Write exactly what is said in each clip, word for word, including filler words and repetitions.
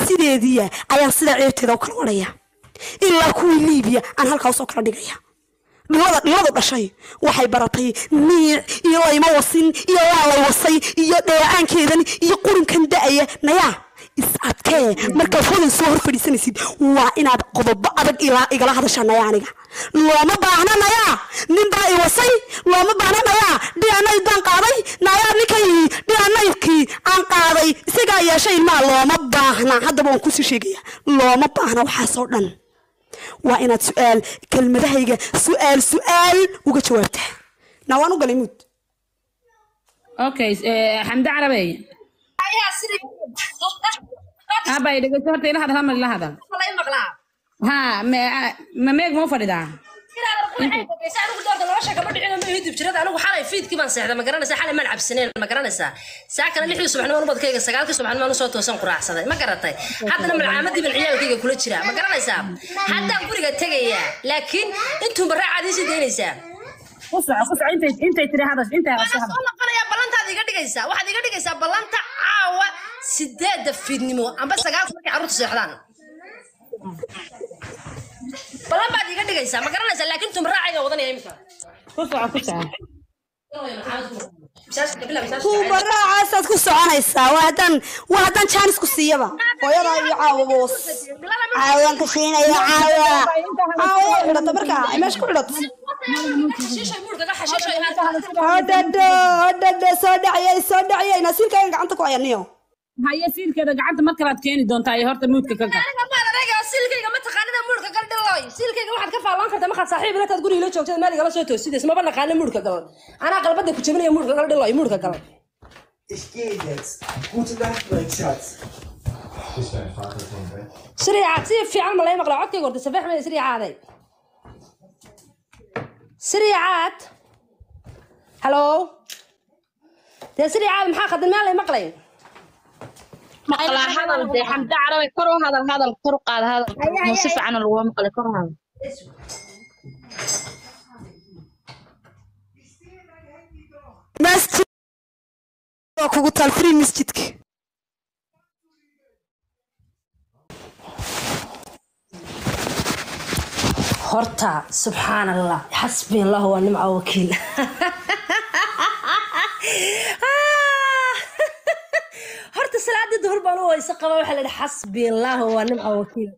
sideediya ayaan sida ceebteeda u kala wadhaya ilaa kuwii liibiya aan halkaas oo kala dhigaya dhilada dhilada dhashay waxay baratay niic iyo layma wasin iyo waa lay wasay iyo dheecaankeedan iyo qurinkan da'aya nayaa is adkee markaad hodan soo hor fadhiisanaysid waa inaad qodobo adag ilaa igala hadashaa nayaa aniga looma baahna nayaa nin baa i wasay looma baahna nayaa dhianayd baan qaaday nayaa ninkay dhianaydkii aan qaaday isagaa yeeshay ilmaa looma baahna haddaba waan kusii sheegaya looma baahna waxaasoo dhan waa inaad su'aal kelmadahayga su'aal su'aal uga jawaabtaa nawaan u galay mud okay xamda carabi aba ida gato horta ila hadal ma ila hadal ha ma ma meeg mo fadhida anigu xalay fiidkii baan seexday ma garanaysaa xalay ma cabsaneen ma garanaysaa saa kale lixdii subaxnimo nabadkayga sagaalkii subaxnimo aan soo toosan quraacsaday ma garatay haddana malcaamadii baan ciyaalkayga kula jira ma garanaysaa haddaan guriga tagayaa laakiin intuu baraacadii si deynaysaa qofka qofka inta inta tiri hadash inta waxaan soo noqonayaa ballantaad iga dhigaysaa waxaad iga dhigaysaa ballanta caawa sideeda fiidnimo amba sagaalka markay carruurtu seexdaan ballan baad iga dhigaysaa ma garanaysaa laakiin tum raacayga wadanaya imika qofka qofka kuuba raacaasaad ku soconaysaa waa haddaan waa haddaan jaanis ku siiyaba hooyadaa iyo caawa boos caawaan ka siinaya caawa caawa xidhata markaa ay meesha ku xidhato hodhadho hodhadho soo dhaciyay soo dhaciyay nasiilkayga gacanta ku ayaniyo هيا سيل كذا قعدت ما كرات كيني دون تاي هرت موت كذا أنا ما أنا رجع سيل كذا ما تقارنها مورك قال دلاي سيل كذا واحد كفى الله كذا ما خد صاحب لا تقولي لا شو كذا مالي قال سويته سيد اسمه بنا قال مورك قال أنا قال بدك تجيبني مورك قال دلاي مورك قال Ich gehe jetzt. Gute Nacht, mein Schatz. Bist dein Vater vom Bett? سريعة سير في عمل لا يمقلع عدك يقول تسبح من سريعة هذي سريعات هلو تسريعة محاخد المال لا يمقلين مقلع هذا الدي حمد عربي كرو هذا هذا الطرق هذا هذا مصف عن الوام مقلع كرو هذا مسجد كوكو الفري مسجدك هرتا سبحان الله حسبي الله ونعم وكيل هرتا سلعة الظهر بانو يسقى وحلا حسبي الله ونعم وكيل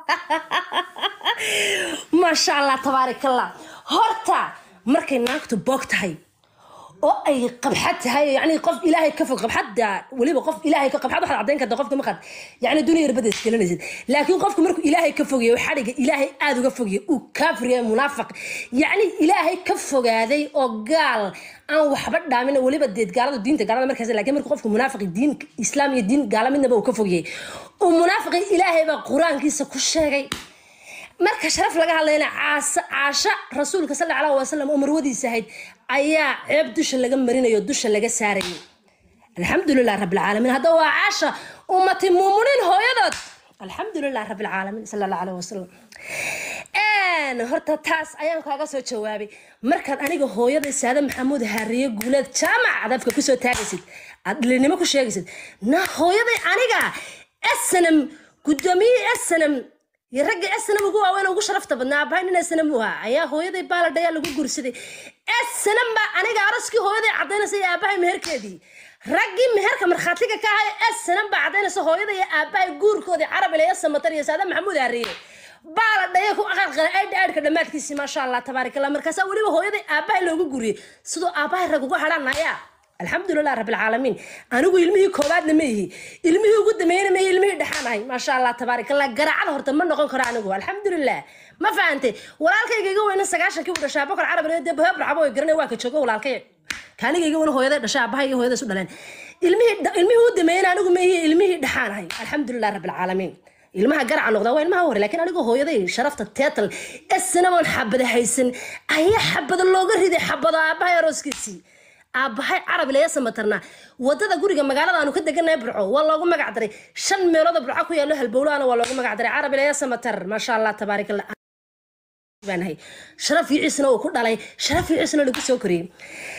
ما شاء الله تبارك الله هرتا مركي ناكتو بوقتهاي oo ay qabxatahay yani qof ilaahay ka fog qabxada waliba qof ilaahay ka qabxad waxa cadeyn ka qofka ma qad yani dunia rabada iskalanaysid laakiin qofka markuu ilaahay ka fogeeyo xariga ilaahay aad uga fogeeyo uu kaafir yahay munaafiq yani ilaahay ka fogaaday oo gaal aan waxba dhaamin waliba deed gaalada diinta gaalada markaas laakiin markuu qofku munaafiq diin islaam iyo diin gaala midnaba uu ka fogeeyay oo munaafiq ilaahay ba quraankiisa ku sheegay marka sharaf laga hadlayna caasha caasha rasuulka sallallahu alayhi wasallam umar wadiisa ahayd ayaa ceeb dusha laga marinayo dusha laga saarayay alxamdulillah rabbil alamin hada waa caasha ummati muuminiin hooyadood alxamdulillah rabbil alamin sallallahu alayhi wasallam aan horta taas ayaan kaaga soo jawaabay markaad aniga hooyada saada maxamuud hariye guulad jaamac adafka ku soo taagaysid aad dhilinimo ku sheegaysid na hooyada aniga asnam gudoomiye asnam يرجع السنة بقوة وين وقول شرفت بدنا بعدين السنة موها يا هو يدي بالديا لقول قرصدي السنة ما أنا جارسكي هو يدي عطينا سي أباي مهر كذي رجع مهر كمر خاطيك كهاي السنة بعدين سو هو يدي أباي جور كذي عربي ليه السنة تري سادة محمود هريه بالديا هو آخر غير أيد أيد كده ما تكسي ما شاء الله تبارك الله مركز أولي هو يدي أباي لقول قري صدق أباي رجوع حرام يا الحمد لله رب العالمين أنا أقول علمي كوباد نميه علمي وجود مين مين علمي دحاناي ما شاء الله تبارك الله جرع على هرت من نقول كرا أنا الحمد لله ما فهمت ولا الكي يجوا هنا سجاشن كيف الشعب كل العرب اللي ده برعبوا يقرنوا واقع شجوا ولا الكي كان يجوا هنا هو هذا الشعب هاي هو هذا سودان علمي علمي هو دمين أنا أقول ميه علمي دحاناي الحمد لله رب العالمين ilmaha garca noqda waa ilmaha hore laakiin anigu hooyaday sharafta teetal isna waan xabada haysan ayaa xabada looga riday xabada aabahay rooskiisii aabahay carabi la yasamatarna wadada guriga magaalada aanu ka deganay burco waa loogu magac daray shan meelood burco ku yaalo halbowlaana waa loogu magac daray carabi la yasamatar ma sha Allah tabarakallah banahay sharaf ciisna oo ku dhalay sharaf ciisna lagu soo koriyay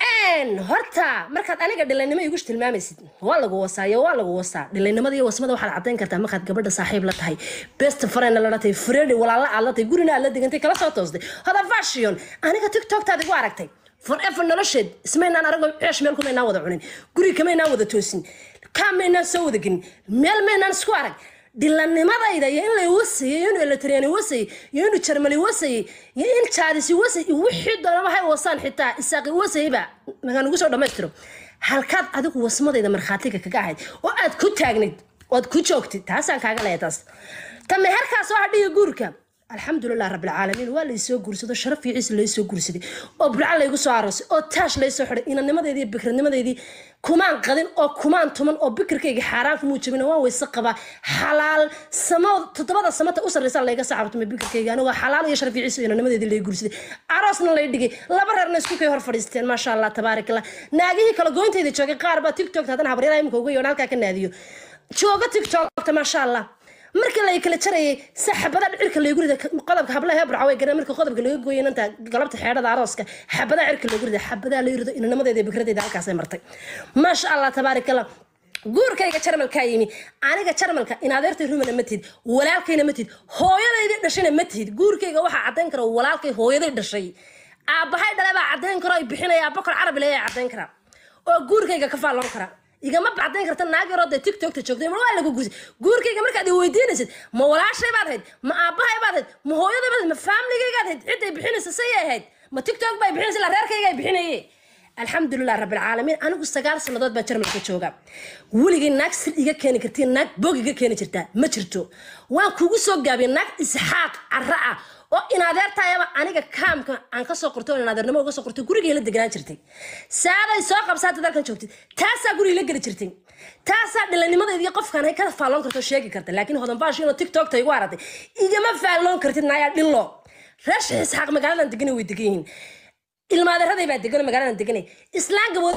ان هرتا markaad aniga dhilaynimo igu tilmaamaysid waa lagu wasaayo waa lagu wasaa dhilaynimada iyo wasmada waxa la cadeyn kartaa markaad gabadha saaxiib la tahay best friend la tahay friend walaala aad la tahay gurina aad la digantay kala soo toosday hada fashion aniga tiktok taad igu aragtay forever nolosheed ismaynaan arago ceesh meel kuma inaan wada cunin guri kama inaan wada toosin kaameenaan soo wada gin meel meenaan isku arag dilanimadayda iyo in la wasiyo in la tariyay wasay iyo in Germany wasay iyo in Charles wasay wixii doonaba hay wasaan xitaa isaaqi wasayba magan ugu soo dhameystiro halkaad adigu wasmadayda marxaatiga kaga ahayd oo aad ku taagnayd oo aad ku joogtid taasaan kaaga leeyahay tama halkaas waxa dhiga guurka alxamdulillah rabbil alamin waa la soo guursado sharaf iyo ciis la soo guursaday oo bulca la igu soo aroosay oo taash la soo xiray inanimadeedii bikirnimadeedii kumaan qadin oo kumaan tuman oo bikirkayga xaraan ku muujibina waan weysa qaba xalaal samo todobada samata u sareysa la iga saxabto ma bikirkayga anigu xalaal iyo sharaf iyo ciis inanimadeedii la guursaday aroosna la dhigay laba reerna isku kay hor fadhiisteen ma sha Allah tabarakallah naagihii kala gooynteeda joogay qaar ba tiktok hadan habaryada imka ugu yeeyo halka ka naadiyo jooga tiktok ma sha Allah marka la kala jaray saxabada cirka la gurida qodobka hablaha heebra way garan marka qodobka laga gooyay inta galabta xeedada arooska xabada cirka la gurida xabada la yirido inamadeeda bikradeeda halkaas ay martay ma sha Allah tabarakallah guurkayga jarmalka yimi aniga jarmalka in adeertay rumana matid walaalkayna matid hooyadayda dhashayna matid guurkayga waxa cadeyn karo walaalkay hooyaday dhashay aabahay dhalay baa cadeyn karo ay bixinaya bakar carabi leeyahay cadeyn kara oo guurkayga ka faalon kara igama bacdayn karta naag yar oo tiktok ta joogtay ma waa lagu guursi guurkayga markaad weydiinaysid ma walaashay baad ahayd ma aabahay baad ahayd ma hooyaday baad ma family-gayga ahayd cid ay bixinaysa say ahayd ma tiktok bay bixinaysa la reerkayga ay bixinayay alxamdulillah rabbil alamin anigu sagaal sanadood baa jarmalka jooga weligay naag sir iga keeni kartiin naag boog iga keeni jirta ma jirto waan kugu soo gaabiyay naag isxaaq carraa oo in adeertaayaba aniga kaamka aan ka soo qorto in adeernimo uga soo qorto guriga la deganaan jirtay saaday soo qabsaatay dalkan joogtay taasa guriga la gali jirtay taasa dhilanimadeedii qofkan ay ka faalon karto sheegi karta laakiin hodan baashiin oo tiktok tay ugu aratay igama faalon kartid naaya dhilo rash isxaaq magaaladan degan way degan yihiin ilmaadeeraday baa degan magaaladan degan islaan gabood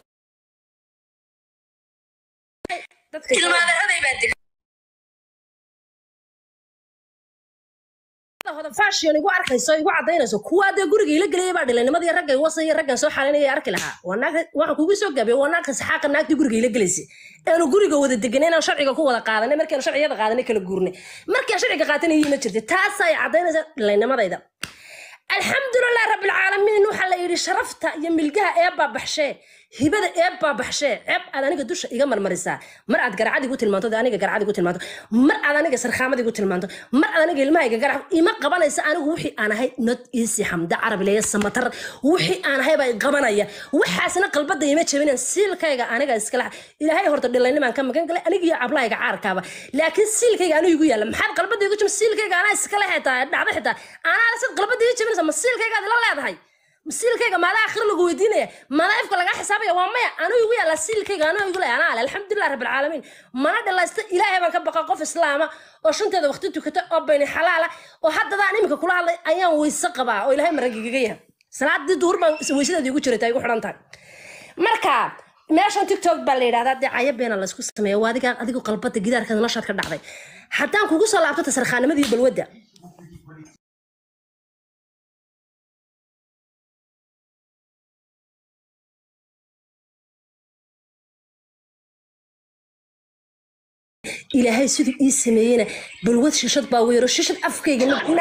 ilmaadeeraday baa degan هذا فاشين يقول أركي سو يقول عدينا سو كوا ده جورج يلا جليه بعد لأن ما دي رجع يوصي رجع سو حالنا يارك لها وانا وانا كوجي سو جابي وانا كسحاق الناك دي جورج يلا جلسي أنا جورج هو ده الدجنين شرعي كوا ده قاعدة مركي شرعي هذا قاعدة كل جورني مركي شرعي قاعدة يجي نشرتي تاسع عدينا لأن ما ده الحمد لله رب العالمين إنه حلا يري شرفته يملقها إيبا بحشة هبدا إيبا بحشة عب أنا نيجي دوش يجمر مرسا مر عاد قرعدي قلت المنطقة ده أنا نيجي قرعدي قلت المنطقة مر أنا نيجي سرخامة قلت المنطقة مر أنا نيجي الماء يجي قرع إما قبنا يس أنا وحي أنا هاي نت يسي حمد عربي ليه السمتر وحي أنا هاي بقى قبنا يا وحاسنا قلب بدي يمشي من سيل كيجا أنا جالس سكلا إلى هاي هرت الدليل لما كم كان قال أنا جي عبلا يجي عاركابا لكن سيل كيجا أنا يقول يلا محل قلب بدي يقول سيل كيجا أنا سكلا حتى نعرف حتى أنا على سيل قلب بدي يجي من سيل كيجا لا لا هاي مسيلكيga ma la akhir lagu weydiinaya ma la afka laga xisaabiyo waa maya anu igu yala silkayga anu igu leeyahay alxamdulillah rabbil alamin mana dhalaysta ilaahay baan ka baqa qof islaama oo shanteeda waqti tukata oo been xalaala oo hadda imika kula hadlay ayaan weysa qabaa oo ilaahay maragiga yahay salaadii duhur baan weysadii ugu jirtay igu xiran tahay marka meeshan tiktok baa la yiraahdaa dacaya been la isku sameeyo waadiga adigu qalbada gidaarka noloshaad ka dhacday haddaan kugu soo laabto tasarxaanimadii balwada إلهي سيد إسمينا بالوث ششط باوير وششط أفكي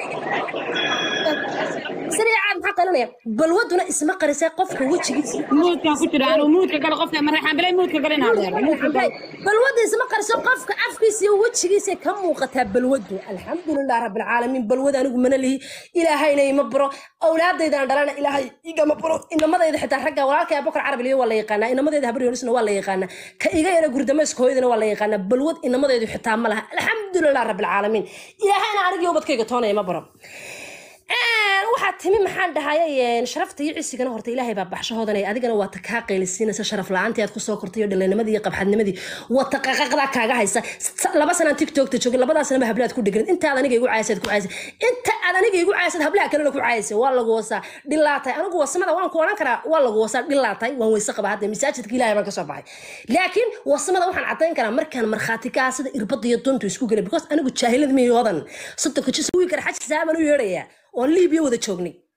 سريعا حتى لنا بالودنا اسمه قرساء قفك وجهي موت كان كنت أنا وموت كان قفك مرحبا بلا موت كان هذا بالود اسمه قرساء قفك أفكي سي وجهي سي كم وقتها بالود الحمد لله رب العالمين بالود أنا من اللي إلهي ني مبرو أولاد إذا دلنا إلهي إيجا مبرو إن ما ذي حتى حرجة ولا كي بكر عربي ولا يقانا إن ما ذي هبري ونسنا ولا يقانا كإيجا أنا قرد مسك هو إذا ولا يقانا بالود إن ما ذي حتى عملها الحمد لله رب العالمين إلهي أنا أرجع وبتكي قطعنا مبرو waxaad timi maxaan dhahaayeen sharafta iyo ciisigana horta ilaahay baa baxshahoodan ay adigana waa takaa qeylisinaysa sharaf la'aantii aad ku soo kortay iyo dhaleenimadii iyo qabxadnimadii waa taqaqaqda kaaga haysa laba sano tiktok ta joogay labadaas sano hablaad ku dhigan inta aad aniga igu caayisad ku caayisad inta aad aniga igu caayisad hablaha kale ku caayisay waa lagu wasa dhilaatay anigu wasamada waan ku oran karaa waa lagu wasa dhilaatay waan weysa qaba hadda masaajidka ilaahay baan ka soo baxay laakiin wasamada waxaan cadeyn karaa markaan markhaati ka sida irbada iyo doontu isku galay because anigu jaahilad miyoodan saddex jis wii kar xaj saaban u yeeraya oo Liibiya wada joognay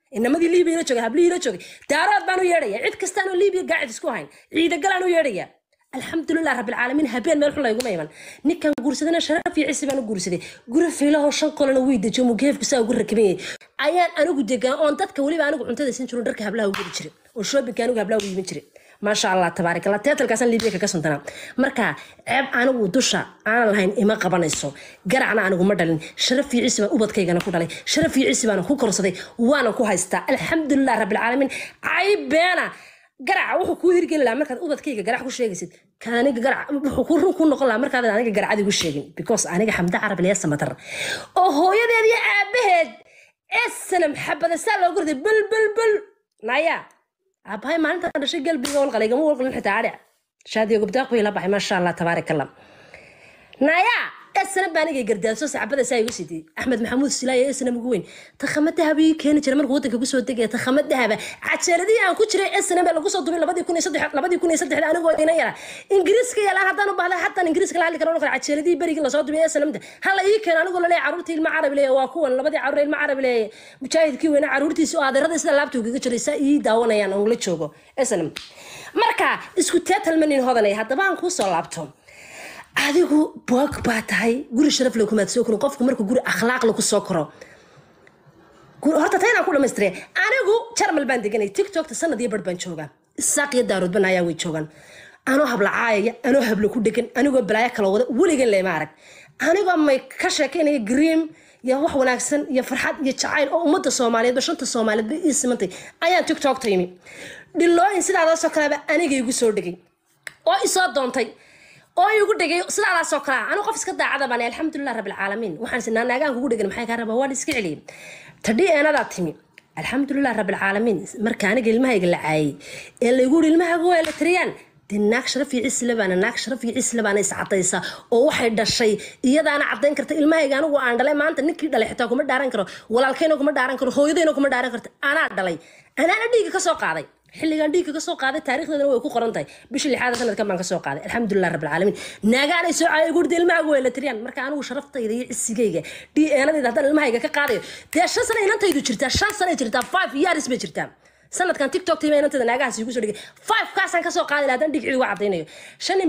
إنما دي ليبيا نشوف هبلي نشوف دارات بانو يريا عد كستانو ليبيا قاعد يسكو هين عيد قالانو يريا الحمد لله رب العالمين هبين مال حلا يقوم أيمن نكان قرصدنا شرف في عسى بانو قرصدي قرف في له شنقل أنا ويد جمو كيف كسا قرر كمية أيان أنا قد جا أنت تكولي بانو أنت ده سنشون درك هبلا وقرر تشري والشباب كانوا هبلا ويد تشري ما شاء الله تبارك الله تياتل كاسن ليبيا كاسنتنا مركا عيب أنا ودوشا أنا لهين إما قبنيسو قرعنا أنا ومدلين شرف في عسى وبد كي أنا كودالي شرف في عسى بانو كوكرصدي وأنا كوهايستا الحمد لله رب العالمين عيب أنا قرع وحو كو هيرجين لا markaad ubadkayga garac ku sheegaysid kaaniga garac wuxuu ku run ku noqon la markaad aniga garacadi ku sheegin because aniga xamda carab leeyahay samatar oo hooyadeed iyo aabaheed islam xabada saa loo gurday bal bal bal naya abahay maalinta dhashay galbiga wal qalayga wal qalin xitaa aaric shaadiyo gubdaaq bay la baxay ma sha Allah tabaarak Allah naya اسنا بانيجي قرداسو سعبده ساي وسيدي احمد محمود سلاي اسنا مغوين تخمدها بي كان جير markuu wadanka ku soo degay taxamadahaba cajeeladii aan ku jiray اسنا baa lagu soo dubay labadii kun iyo saddex labadii kun iyo saddex anigoo ina yara ingiriiska yala hadaan u baahday hatta ingiriiska la heli karo noqon cajeeladii bariga la soo dubay اسنا hala ii keen anigoo la leeyahay caruurtii ilma carabi leeyahay waa kuwan labadii caruur ilma carabi leeyahay mujaahidkii weena caruurtiisa oo adeerada sida laabta uga jiraysa ii daawanayaan oo la joogo اسنا marka isku teetalmanin hodanay hadaba aan ku soo laabto adigu boog baa tahay guri sharaf leh kuma soo koro qofku markuu guri akhlaaq leh ku soo koro guri horta tayna ku dhameystray anigu jarmal baan deganay tiktok ta sanad iyo barbaan jooga isaaq iyo daarud baan ayaa way joogan anoo habla caayaya anoo habla ku degan anigoo balaaya kala wada waligan leema arag anigoo may ka sheekeynay green ya wax wanaagsan iyo farxad iyo jacayl oo ummadda Soomaaliyeed bashanta Soomaaliyeed bay ismantay ayaan tiktok taymi dhilooyin sidaas oo kale aniga igu soo dhigay oo isoo doontay oo igu dhigay sidaas oo kale anu qof iska daacada baan alxamdulillah rabbil caalamiin waxaan sinaa naagaan kugu dhigan maxay ka rabaa waan iska celiyay tadii aanada timi alxamdulillah rabbil caalamiin marka aniga ilmahayga la caayay ee la igu ilmahayga waa la tiriyaan dinaak sharaf iyo isla baan naak sharaf iyo isla baan iscadaysa oo waxay dhashay iyadaana cadeyn karta ilmahayga anigu aan dhalay maanta ninkii dhalay xitaa kuma dhaaran karo walaalkayna kuma dhaaran karo hooyadayna kuma dhaaran karta ana dhalay ana dhiiga ka soo qaaday xilligan dhiiga ka soo qaaday taariikhdeedana way ku qoran tahay bishii lixaad sanadkan baan ka soo qaaday alxamdulillah rabbil caalamiin naagaanay soo caayay gurdi ilmahayga way la tiriyaan marka anigu sharaftayda iyo isigayga dheenadayda hadan ilmahayga ka qaadayo dee shan sano inantaydu jirtaa shan sano jirtaa five years bay jirtaa sanadkan tiktok tiima inantada naagahaas igu soo dhigay five kaasaan ka soo qaaday hadan dhig ciidu cadeynayo shan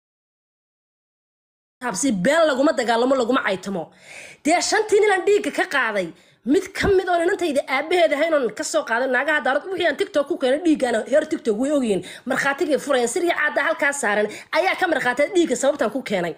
habsi been laguma dagaalamo laguma caytamo dee shantii nilan dhiiga ka qaaday mid kamid oo inantayda aabaheeda haynoon ka soo qaaday naagaha daarad wixii aan tiktok ku keenay dhiigana heer tiktok way ogyiin markhaatiga furayeen sir caada halka saaran ayaa ka markhaatay dhiiga sababtan ku keenay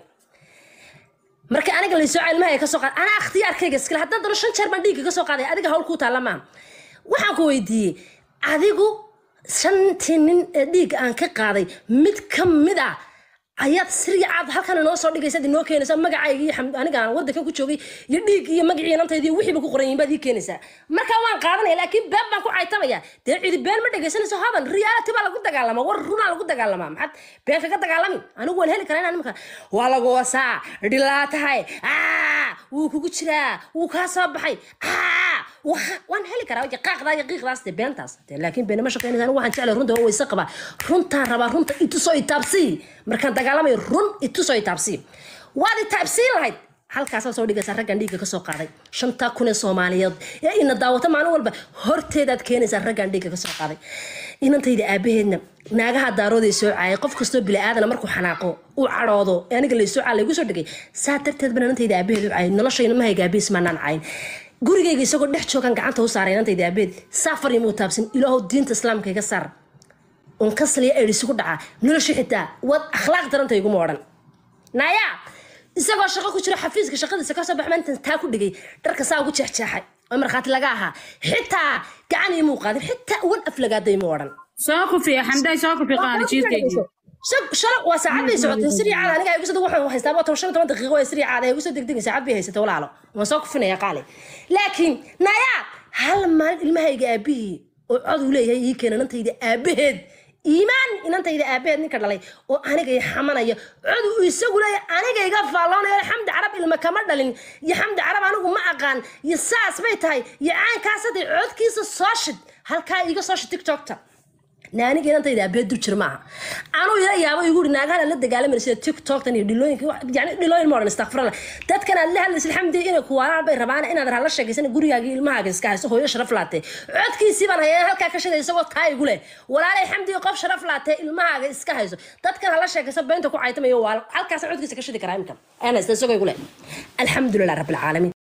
marka aniga la soo cilmahay ka soo qaaday ana ikhtiyaarkayga iskala haddaan dano shan jeer baan dhiiga ka soo qaaday adiga hawl ku taalama waxaan ku weydiiyay adigu shantii nin dhiig aan ka qaaday mid kamid ah ayaad sirri caad halkan noo soo dhigaysa inoo keenaysa magacayga iyo aniga aan wadanka ku joogay iyo dhiig iyo magacii inantaydii wixii ba ku qoran yihiin baad ii keenaysa marka waan qaadanaya laakiin been baan ku caytamaya dee cidi been ma dhagaysanayso hadan reality baa lagu dagaalama war runa lagu dagaalama maxad been kaga dagaalami anigu waan heli karaa inaan marka waa lagu wasaa dhilaatahay aa wuu kugu jiraa wuu ka soo baxay aa waan heli karaa wajhi qaaqda iyo qiiqdaas de beentaas laakiin been ma shaqeynaysa anigu waxaan jeclay runta way saqaba runta raba runta intu soo itaabsi markaan dagaalamay run intu soo itaabsi waad itaabsi lahayd halkaas soo dhigaysa raggan dhiiga ka soo qaaday shanta kun ee Soomaaliyeed ee ina daawata maalin walba horteedaad keenaysa raggan dhiiga ka soo qaaday inantayda aabaheedna naagaha daarooday soo caayay qof kasto bila aadana markuu xanaaqo uu cadhoodo aniga la soo caalay igu soo dhigay saa tarteed banantayda aabaheed u caayay noloshayna ma hayga aabiis ma naan caayin gurigayga isagoo dhex joogan gacanta u saaray inantayda aabaheed safar iyo taabsin ilaahu diinta islaamka iga saar on kasliya ay isugu dhaca nolosha xitaa wad akhlaaq daranta igu moodan naya isagoo shaqo ku jira xafiiska shaqadiisa ka soo baxmaantan taa ku dhigay dharka saa ugu jeexjeexay oo marxaati laga aha xitaa gacan iyo muuqaadin xitaa wad aflagaaday moodan soo ku fiican xamday soo ku fiican jiirkayga shaq shaq waa saacad bay socotay siri caad aniga ay ugu soo waxaan haystaa boqol shan iyo toban daqiiqo ee siri caad ay ugu soo degdegay saacad bay haysatay walaalo waan soo ku finaya qaali laakiin naya hal maal ilmahayga aabihi oo cod u leeyahay ii keenantayda aabaheed iimaan inantayda aabaheed ninka dhalay oo aniga ay xamanaya cod uu isagu leeyahay aniga iga faaloonaya xamdi carab ilma kama dhalin iyo xamdi carab anigu ma aqaan iyo saas bay tahay iyo aan kaasatay codkiisa soo shid halka iga soo shid tiktok-ta ناني كده أنت إذا بيدو شرمها أنا يا يابا يقول ناقة لا تقال من السيد تيك توك تاني دلوين يعني دلوين مرة نستغفر الله تات كان الله اللي الحمد لله إنك وارا بيربانا إن هذا هلا الشيء سنة قولي يجي ما هاجس كاس هو يشرف لاته عد كي سيبنا هي هالك كشة يسوى تاي يقوله ولا عليه الحمد لله قف شرف لاته ما هاجس كاس تات كان هلا الشيء سبب أنت كو عايتم يوال هالك عد كي كشة كرايم كم أنا استنسوق يقوله الحمد لله رب العالمين